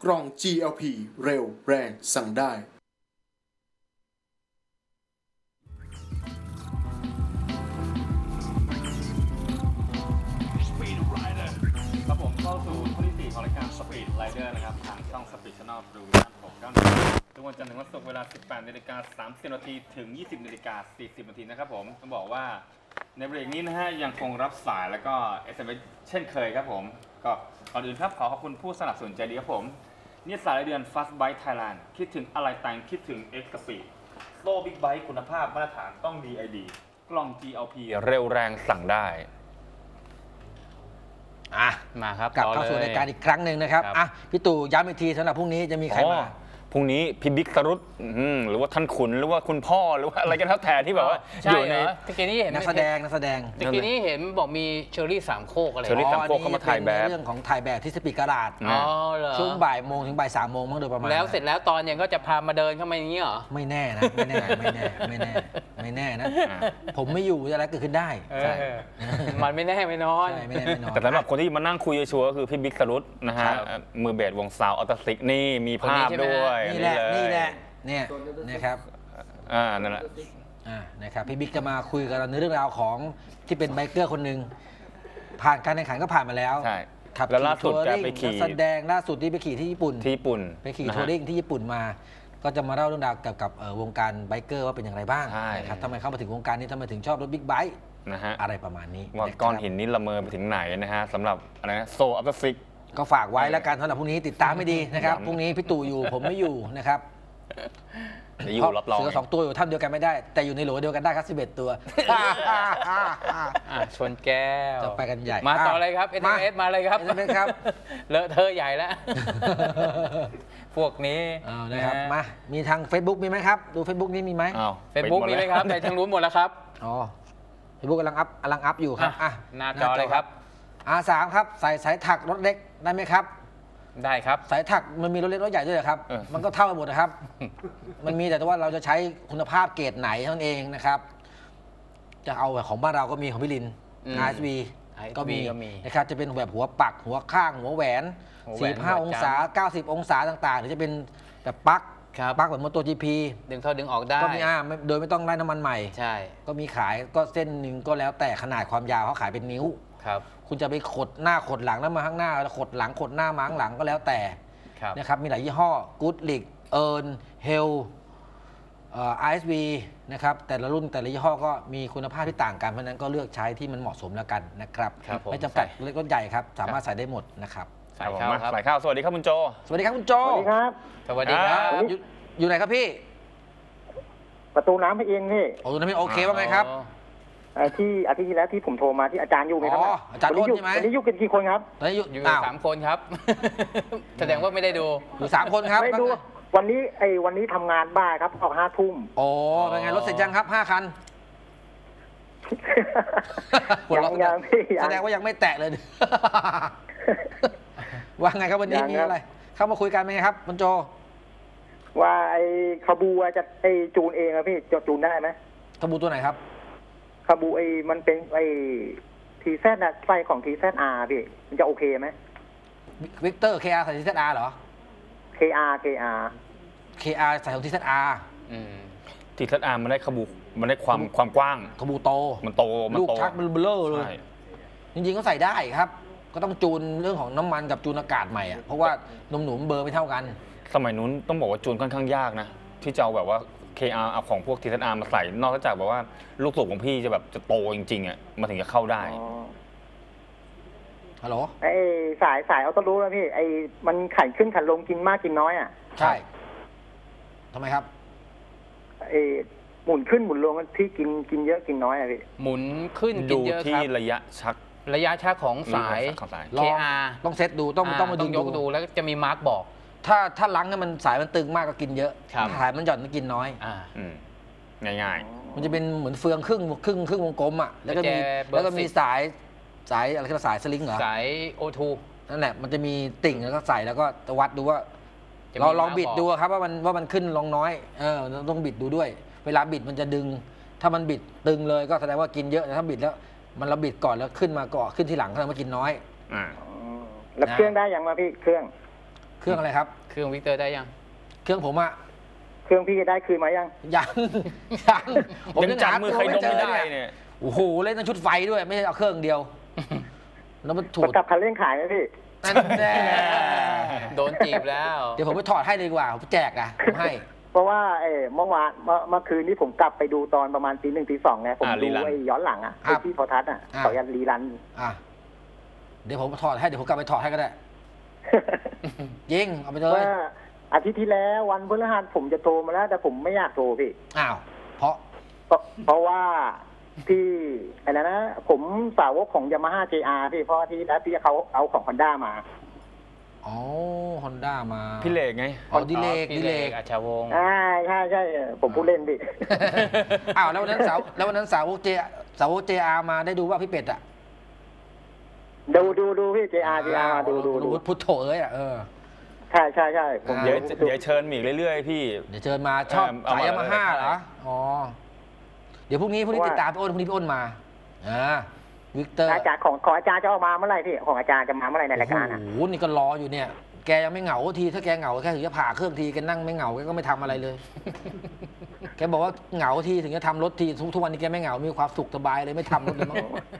ล่อง GLP เร็วแรงสั่งได้ครับผมเข้าสู่ช่วงที่ 4 ของรายการ Speed Rider นะครับทางช่อง Speed Channel ดูวิชั่น691ทุกวันจันทร์ถึงวันศุกร์เวลา 18:30 น. ถึง 20:40 น. นะครับผมต้องบอกว่าในเบรกนี้นะฮะยังคงรับสายแล้วก็ SMS เช่นเคยครับผมก็ก่อนอื่นครับขอขอบคุณผู้สนับสนุนใจดีครับผมนิสสันรายเดือน Fast Bike Thailand คิดถึงอะไรแต่งคิดถึง X Speed โซ่บิ๊กไบค์คุณภาพมาตรฐานต้อง DID กล่อง GLP เร็วแรงสั่งได้มาครับกลับเข้าสู่รายการอีกครั้งหนึ่งนะครับพี่ตู่ย้ำอีกทีสำหรับพรุ่งนี้จะมีใครมาพรุ่งนี้พี่บิ๊กสรุตหรือว่าท่านขุนหรือว่าคุณพ่อหรือว่าอะไรกันแล้วแต่ที่แบบว่าอยู่ในตะกี้นี้เห็นนักแสดงตะกี้นี้เห็นบอกมีเชอรี่สามโคกอะไรเชอรี่สามโคกเข้ามาถ่ายแบบเรื่องของถ่ายแบบที่สปีดกระดาษช่วงบ่ายโมงถึงบ่าย3 โมงมั้งโดยประมาณแล้วเสร็จแล้วตอนเย็นก็จะพามาเดินเข้ามาอย่างนี้เหรอไม่แน่นะไม่แน่นะผมไม่อยู่อะไรเกิดขึ้นได้มันไม่แน่ไม่นอนแต่สำหรับคนที่มานั่งคุยชัวร์ก็คือพี่บิ๊กสรุตนะฮะมือเบสวงซาวออโตซิกนี่มีภาพด้วยนี่แหละเนี่ยนะครับนั่นแหละนะครับพี่บิ๊กจะมาคุยกับเราในเรื่องราวของที่เป็นไบเกอร์คนหนึ่งผ่านการแข่งขันก็ผ่านมาแล้วใช่แล้วล่าสุดแกไปขี่แสดงล่าสุดที่ไปขี่ที่ญี่ปุ่นไปขี่ทัวริงที่ญี่ปุ่นมาก็จะมาเล่าเรื่องราวเกี่ยวกับวงการไบเกอร์ว่าเป็นอย่างไรบ้างนะครับทำไมเข้ามาถึงวงการนี้ทำไมถึงชอบรถบิ๊กไบค์อะไรประมาณนี้ว่าก้อนหินนี้ละเมอไปถึงไหนนะฮะสำหรับอะไรนะโซอัพฟิกก็ฝากไว้แล้วกันสำหรับพรุ่งนี้ติดตามไม่ดีนะครับพรุ่งนี้พี่ตู่อยู่ผมไม่อยู่นะครับอยู่รับรองเสือ2 ตัวอยู่ท่านเดียวกันไม่ได้แต่อยู่ในโหลเดียวกันได้ครับ11 ตัวชนแก้วจะไปกันใหญ่มาต่อเลยครับ SMS มาเลยครับเลอะเทอะใหญ่แล้วพวกนี้นะครับมามีทาง Facebook มีไหมครับดู Facebook นี้มีไหม Facebook มีไหมครับในทางรู้หมดแล้วครับ Facebook กำลังอัพอยู่ครับหน้าจอเลยครับ R3 ครับใส่สายถักรถเล็กได้ไหมครับได้ครับสายถักมันมีรถเล็กรถใหญ่ด้วยครับมันก็เท่ากันหมดนะครับมันมีแต่ว่าเราจะใช้คุณภาพเกรดไหนเท่านั้นเองนะครับจะเอาของบ้านเราก็มีของพี่ลิน RSV ก็มีนะครับจะเป็นแบบหัวปักหัวข้างหัวแหวน45 องศา90 องศาต่างๆหรือจะเป็นแบบปลั๊กแบบมอเตอร์ GP ดึงเข้าดึงออกได้ก็มีโดยไม่ต้องไล่น้ำมันใหม่ใช่ก็มีขายก็เส้นหนึ่งก็แล้วแต่ขนาดความยาวเขาขายเป็นนิ้วคุณจะไปขดหน้าขดหลังแล้วมาข้างหน้าขดหลังขดหน้ามาข้างหลังก็แล้วแต่นะครับมีหลายยี่ห้อ Good Lick เอิร์นเฮลRSV นะครับแต่ละรุ่นแต่ละยี่ห้อก็มีคุณภาพที่ต่างกันเพราะนั้นก็เลือกใช้ที่มันเหมาะสมแล้วกันนะครับไม่จำกัดเล็กรถใหญ่ครับสามารถใส่ได้หมดนะครับสายข้าวสวัสดีครับคุณโจสวัสดีครับคุณโจสวัสดีครับสวัสดีครับอยู่ไหนครับพี่ประตูน้ำไปเองพี่ประตูน้ำพี่โอเคว่าไงครับที่อาทิตย์ที่แล้วที่ผมโทรมาที่อาจารย์อยู่ไหมครับอาจารย์อ้นใช่ไหมวันนี้อยู่กันกี่คนครับตอนนี้อยู่3 คนครับแสดงว่าไม่ได้ดูอยู่3 คนครับไม่ดูวันนี้ทำงานบ้านครับออก5 ทุ่มโอ้เป็นไงรถเสร็จยังครับ5 คันยังแสดงว่ายังไม่แตะเลยว่าไงครับวันนี้มีอะไรเข้ามาคุยกันไหมครับคุณโจว่าขบูจะจูนเองครับพี่จะจูนได้ไหมขบูตัวไหนครับขบูมันเป็นทีแซดนะไฟของทีแซดอาร์พี่มันจะโอเคไหมวิกเตอร์ KR ใส่ทีแซดอาร์เหรอ KR ใส่ของทีแซดอาร์ทีแซดอาร์มันได้ขบูมันได้ความกว้างขบูโตมันโตลูกชักมันเบลอเลยจริงๆก็ใส่ได้ครับก็ต้องจูนเรื่องของน้ำมันกับจูนอากาศใหม่เพราะว่าหนุ่มๆเบอร์ไม่เท่ากันสมัยนู้นต้องบอกว่าจูนค่อนข้างยากนะที่จะเอาแบบว่า KR เอาของพวก TZR มาใส่นอกจากแบบว่าลูกสูบของพี่จะแบบจะโตจริงๆมาถึงจะเข้าได้ฮัลโหลสายเอาต้นรู้แล้วพี่มันขันขึ้นขันลงกินมากกินน้อยใช่ทำไมครับหมุนขึ้นหมุนลงที่กินเยอะกินน้อยพี่หมุนขึ้นกินเยอะครับที่ระยะชักของสาย KR ต้องเซตดูต้องมายกดูแล้วจะมีมาร์กบอกถ้าลังให้มันสายมันตึงมากก็กินเยอะสายมันหย่อนก็กินน้อยง่ายมันจะเป็นเหมือนเฟืองครึ่งวงกลมแล้วก็มีสายอะไรก็สายสลิงเหรอสาย O2 นั่นแหละมันจะมีติ่งแล้วก็ใส่แล้วก็วัดดูว่าเราลองบิดดูครับว่ามันขึ้นลงน้อยต้องบิดดูด้วยเวลาบิดมันจะดึงถ้ามันบิดตึงเลยก็แสดงว่ากินเยอะแต่ถ้าบิดแล้วเราบิดก่อนแล้วขึ้นมาก่อนขึ้นทีหลังแสดงว่ากินน้อยแล้วเครื่องได้ยังมาพี่เครื่องเครื่องอะไรครับเครื่องวิกเตอร์ได้ยังเครื่องผมอะเครื่องพี่ได้คืนมายังยังยังผมยังจับมือใครดมไม่ได้เนี่ยโอ้โหเล่นทั้งชุดไฟด้วยไม่ใช่เอาเครื่องเดียว แล้วมันถูมันกกลับคันเร่งขายไหมพี่นั่นแน่โดนจีบแล้วเดี๋ยวผมไปถอดให้เลยดีกว่าผมแจกอะผมให้เพราะว่าเมื่อวานเมื่อคืนนี้ผมกลับไปดูตอนประมาณตี 1ตี 2ไงผมดูไอ้ย้อนหลังอ่ะครัไอ้บที่โทรทัศน์อ่ะอ่ะเขายันรีรันอ่ะเดี๋ยวผมถอดให้เดี๋ยวผมกลับไปถอดให้ก็ได้ยิงเอาไปเลยว่าอาทิตย์ที่แล้ววันพฤหัสผมจะโทรมาแล้ว แต่ผมไม่อยากโทรพี่อ้าวเพราะเพราะว่าที่อะไรนะ ผมสาวกของ Yamaha JR พี่เพราะที่แล้วที่เขาเอาของ Honda มาอ๋อฮอนด้ามาพี่เหล็กไงอ๋อดิเลกพี่ดิเลกอัชวงศ์ใช่ผมพูดเล่นพี่อ้าวแล้ววันนั้นสาวกเจอามาได้ดูว่าพี่เป็ดอะดูพี่ JR มาดูพุทโธเอ้ยอะใช่ผมเดี๋ยวเชิญหมีเรื่อยๆพี่เดี๋ยวเชิญมาชอบเอาสายมายามาฮ่าเลยเหรออ๋อเดี๋ยวพรุ่งนี้ติดตามพี่อ้นพรุ่งนี้พี่อ้นมาวิกเตอร์อาจารย์ของอาจารย์จะออกมาเมื่อไหร่พี่ของอาจารย์จะมาเมื่อไหร่ในรายการอ่ะโอ้โหนี่ก็รออยู่เนี่ย แกยังไม่เหงาทีถ้าแกเหงาแค่ถึงจะผ่าเครื่องทีแกนั่งไม่เหงาแกก็ไม่ทำอะไรเลย แกบอกว่าเหงาทีถึงจะทำรถทีทุกวันนี้แกไม่เหงามีความสุขสบายเลยไม่ทำรถเลยมั้ง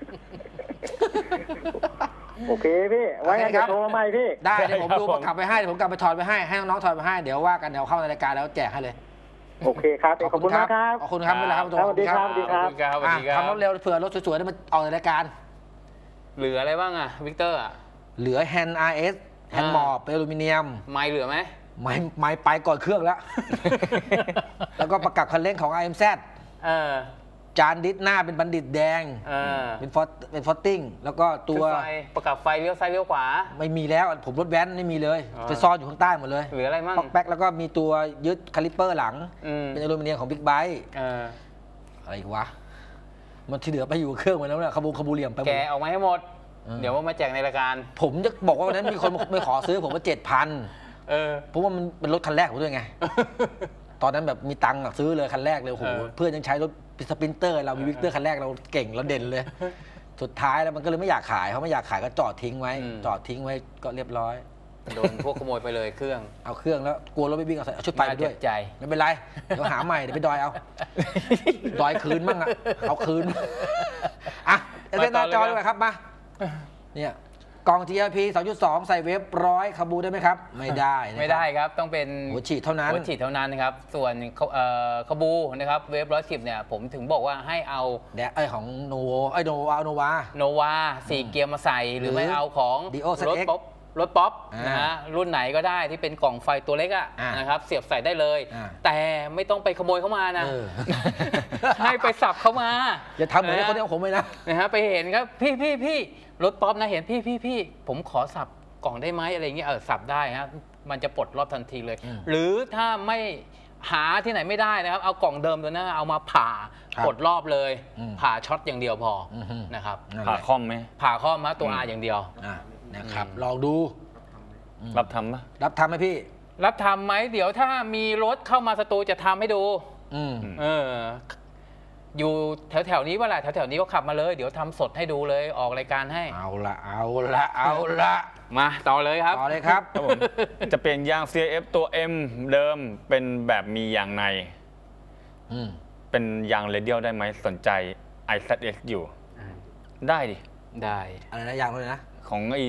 โอเคพี่ไว้จะโทรมาใหม่พี่ได้เดี๋ยวผมดูครับผมกลับไปให้เดี๋ยวผมกลับไปถอดไปให้น้องๆถอดไปให้เดี๋ยวว่ากันเดี๋ยวเข้าในรายการแล้วแจกให้เลยโอเคครับขอบคุณมากครับขอบคุณครับไม่เป็นไรครับสวัสดีครับสวัสดีครับสวัสดีครับทำรถเร็วเผื่อรถสวยๆได้มาออกในรายการเหลืออะไรบ้างอะวิกเตอร์อะเหลือแฮนด์ RS แฮนด์หมอบเป็นอลูมิเนียมไม่เหลือไหมไม่ไปก่อนเครื่องแล้ว แล้วก็ประกับคันเร่งของ IMZ เออจานดิสหน้าเป็นบัณฑิตแดงเออเป็นฟอตติ้งแล้วก็ตัวชุดไฟประกับไฟเลี้ยวซ้ายเลี้ยวขวาไม่มีแล้วผมรถแว้นไม่มีเลยอ่าไปซ่อนอยู่ข้างใต้หมดเลยเหลืออะไรมั่งปอกแป๊กแล้วก็มีตัวยึดคาลิปเปอร์หลังอืมเป็นอลูมิเนียมของบิ๊กไบค์เอออะไรอีกวะ มันที่เหลือไปอยู่กับเครื่องหมดแล้วเนี่ยขบูเหลี่ยมไปหมแกดออกมาให้หมดเออเดี๋ยวว่ามาแจกในรายการผมจะบอกว่าวันนั้นมีคนมาขอซื้อผมว่า7,000 เออเพราะว่ามันเป็นรถคันแรกผมด้วยไง ตอนนั้นแบบมีตังค์อะซื้อเลยคันแรกเลยโอ้โหเออเพื่อนยังใช้รถสปรินเตอร์เรามีวิกเตอร์คันแรกเราเก่งเราเด่นเลย สุดท้ายแล้วมันก็เลยไม่อยากขายเขาไม่อยากขายก็จอดทิ้งไว้ จอดทิ้งไว้ก็เรียบร้อยโดนพวกขโมยไปเลยเครื่องเอาเครื่องแล้วกลัวรถไม่วิ่งเอาชุดไฟไปด้วยน่าเจ็บใจไม่เป็นไรเดี๋ยวหาใหม่เดี๋ยวไปดอยเอาดอยคืนมั่งอะเอาคืนอ่ะเล่นหน้าจอดีกว่าครับมาเนี่ยกล่อง GRP 2.2 ใส่เวฟ100ขบูได้ไหมครับ ไม่ได้นะครับไม่ได้ครับต้องเป็นหัวฉีดเท่านั้นหัวฉีดเท่านั้นนะครับ ส่วนขบูนะครับเวฟ110เนี่ยผมถึงบอกว่าให้เอาแดะของโนโวโนวาโนวา4 เกียร์มาใส่ หรือไม่เอาของ Dio รถ ZX ป๊อปรถป๊อปอ่านนะฮะรุ่นไหนก็ได้ที่เป็นกล่องไฟตัวเล็กอะอ่านนะครับเสียบใส่ได้เลยอ่าแต่ไม่ต้องไปขโมยเข้ามานะเออให้ไปสับเข้ามาอย่าทำเหมือนคนที่เอาผมเลยนะนะฮะไปเห็นครับพี่รถป๊อปนะเห็นพี่ผมขอสับกล่องได้ไหมอะไรอย่างเงี้ยสับได้ฮะมันจะปลดรอบทันทีเลย หรือถ้าไม่หาที่ไหนไม่ได้นะครับเอากล่องเดิมตัวนั้นเอามาผ่าครับปลดรอบเลยอืมผ่าช็อตอย่างเดียวพอออฮึนะครับนั่นแหผ่าละคอมไหมผ่าข้อมาตัว R อย่างเดียวนะครับลองดูรับทำปะรับทำไหมพี่รับทำไหมเดี๋ยวถ้ามีรถเข้ามาสตูจะทำให้ดูอืมเอออยู่แถวๆนี้ว่าแหละแถวๆนี้ก็ขับมาเลย เดี๋ยวทำสดให้ดูเลยออกรายการให้เอาละมาต่อเลยครับต่อเลยครับครับผม จะเปลี่ยนยาง CF ตัว M เดิมเป็นแบบมียางในอืมเป็นยางเรเดียลได้ไหมสนใจ IZS อยู่ ได้ดิได้อะไรนะอย่างเลยนะของไอ้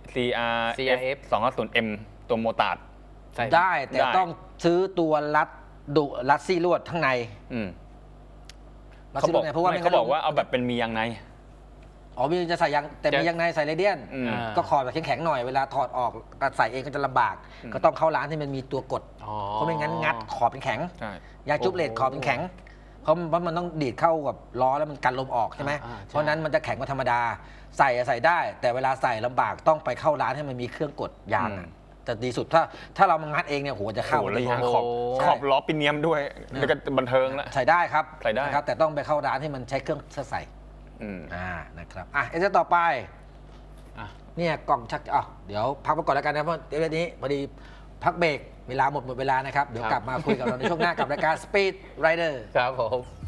CRF 250M ตัวโมตาร์ดใส่ได้แต่ได้ต้องซื้อตัวรัดซี่ลวดข้างใน รัดซี่ลวดไงเพราะว่าเขาบอกว่าเอาแบบเป็นมียางในอ๋อมีจะใส่ยางแต่มียางในใส่เรเดียนอืมก็ขอบแบบแข็งๆหน่อยเวลาถอดออกใส่เองก็จะลำบาก ก็ต้องเข้าร้านที่มันมีตัวกดอ๋อเพราะไม่งั้นงัดขอบเป็นแข็งใช่ยางจุ๊บเลดขอบเป็นแข็ง เพราะมันต้องดีดเข้ากับล้อแล้วมันกันลมออกใช่ไหมอ่าใช่เพราะนั้นมันจะแข็งกว่าธรรมดา ใส่ได้ แต่เวลาใส่ลำบากต้องไปเข้าร้านให้มันมีเครื่องกดยางอะจะดีสุดถ้าเรามางัดเองเนี่ยโหจะเข้าโอ้โหแล้วยางโอ้ขอบล้อปิเนียมด้วยแล้วก็บันเทิงละใส่ได้ครับใส่ได้นะครับแต่ต้องไปเข้าร้านที่มันใช้เครื่องใส่ นะครับเอเจต่อไปอ่ะเนี่ยกล่องชักเดี๋ยวพักไปก่อนแล้วกันนะเพราะเดี๋ยวนี้พอดีพักเบรกเวลาหมดเวลานะครับเดี๋ยวกลับมาคุยกับเราในช่วงหน้ากับรายการ Speed Rider ครับผม